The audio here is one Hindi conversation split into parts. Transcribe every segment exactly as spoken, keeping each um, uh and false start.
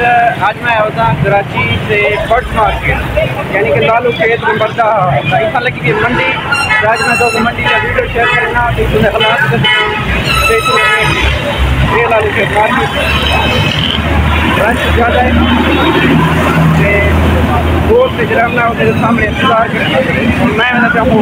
आज मैं होता कराची से बर्ड मार्केट यानी कि लालूखेत नंबर का इतना लगी थी मंडी। आज मैं तो मंडी का वीडियो शेयर करना तुम्हें हालात ये लालूखेत मार्केट रंच ज़्यादा है रोड से जराना होते सामने इंतजार करते और मैं चाहूँ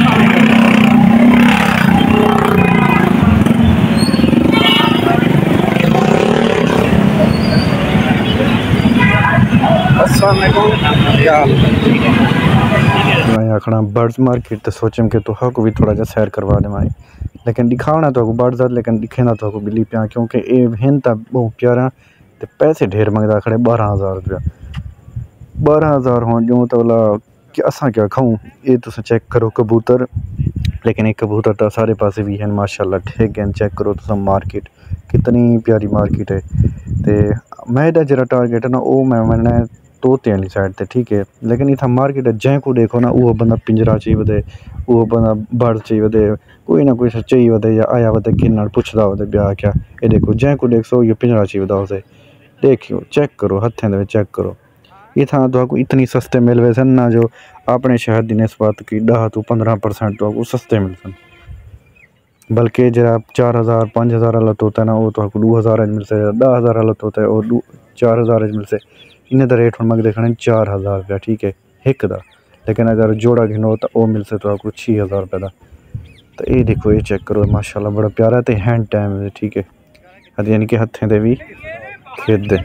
मैं आखना बर्ड्स मार्केट तो सोचम कि तुहा को भी थोड़ा जा सैर करवा दे माए, लेकिन दिखावना तो बर्ड्स लेकिन दिखेना तो बिल्ली पिया क्योंकि ये हिन तो बहुत प्यारा तो पैसे ढेर मंगदा खड़े बारह हज़ार रुपया बारह हज़ार हो जो तो बोला कि असा क्या खाऊं। ये तुम चेक करो कबूतर, लेकिन एक कबूतर तो सारे पासे भी हैं माशाल्लाह ठीक है। चेक करो तुम मार्केट कितनी प्यारी मार्केट है। तो मैं जरा टारगेट है ना वो मैं मैंने तोते वाली साइड ते ठीक है, लेकिन इतना मार्केट है जै को देखो ना वो बंदा पिंजरा चाहिए वधे, वो बंदा बर्ड चाहिए वधे, कोई ना कोई चाहिए वधे या आया वधे किन्ना पुछदा वधे ब्याह क्या। ये देखो जै को देख सो ये पिंजरा चाहिए वधा उसे देखियो चेक करो हथें दे चेक करो। इतना तो इतनी सस्ते मिल वैसे ना जो अपने शहर की नस्बत की दस तो पंद्रह परसेंट तो सस्ते मिलते, बल्कि जरा चार हज़ार पाँच हज़ार वाला तोता है ना वो तो दो हज़ार मिल से, दस हज़ार वाला तोता है और चार हज़ार मिल से। इन्हें तो रेट हम मंगते खड़े चार हज़ार रुपया ठीक है एक दा, लेकिन अगर जोड़ा घिनो तो वो मिल से तो आपको छः हज़ार रुपये का। तो ये देखो ये चेक करो माशाल्लाह बड़ा प्यारा तो हैंड टाइम है ठीक है, यानी कि हथें दे भी खेत दे।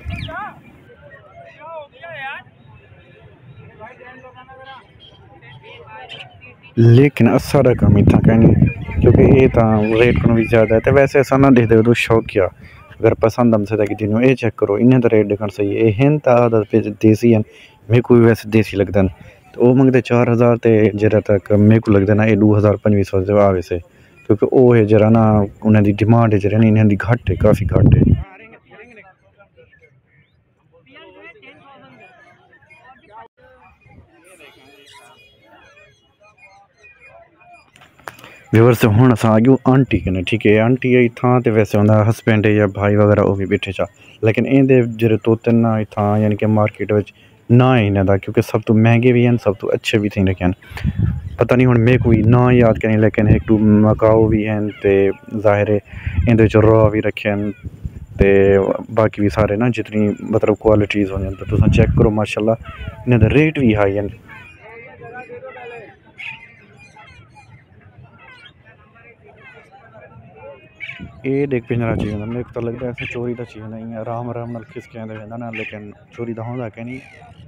लेकिन अस्सा रकम इतना कहनी क्योंकि ये तो रेट को भी ज़्यादा है। तो वैसे ऐसा ना देख दो शौकिया अगर पसंद हमसे तक दिन ये चेक करो इन्हें तो रेट देखना सही है। हिंद तो देसी हैं मेरे को भी वैसे देसी लगता है तो वो मंगते चार हज़ार तो जरा तक मेरे को लगता ना ये दो हज़ार पंजी सौ से आ वैसे, क्योंकि वो है जरा ना उन्हें डिमांड है जरा इन्हें घट है काफ़ी घट है। व्यूअर से हुण असां अॻियों आंटी कने ठीक है आंटी इतना तो वैसे उनका हस्बैंड है या भाई वगैरह वो भी बैठे चा, लेकिन इनके जो तोते ना इतना यानी कि मार्केट में ना है इन्हों का क्योंकि सब तो महंगे भी हैं सब तो अच्छे भी थी रखे हैं। पता नहीं हुण मेरे कोई ना याद करें लेकिन एक टू मकाओ भी हैं तो जाहिर है इन रॉ भी रखे हैं तो बाकी भी सारे ना जितनी मतलब क्वालिटीज़ होंगे तो तुम चेक करो माशाल्लाह इन्होंने रेट भी हाई हैं। ये देख पिंजरा चाहिए मेरे को तो लगता है ऐसे चोरी तो चाहिए नहीं आराम आराम खिसके ना, लेकिन चोरी तो होंदा कि नहीं